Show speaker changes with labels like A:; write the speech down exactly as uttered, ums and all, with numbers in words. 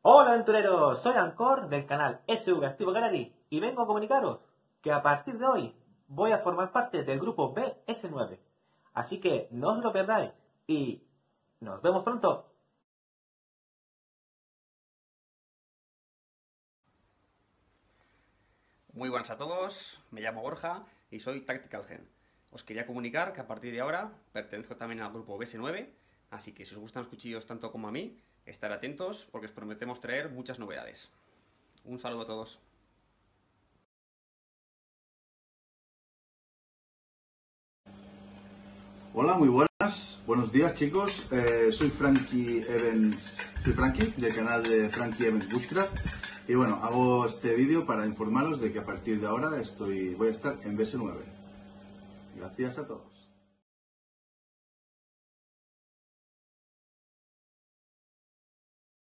A: Hola aventureros, soy Ancor del canal S V Activo Gallery y vengo a comunicaros que a partir de hoy voy a formar parte del grupo B S nueve. Así que no os lo perdáis y nos vemos pronto.
B: Muy buenas a todos, me llamo Borja y soy Tactical Gen. Os quería comunicar que a partir de ahora pertenezco también al grupo B S nueve, así que si os gustan los cuchillos tanto como a mí, estar atentos porque os prometemos traer muchas novedades. Un saludo a todos.
C: Hola, muy buenas. Buenos días, chicos. Eh, soy Frankie Evans. Soy Frankie, del canal de Frankie Evans Bushcraft. Y bueno, hago este vídeo para informaros de que a partir de ahora estoy, voy a estar en B S nueve. Gracias a todos.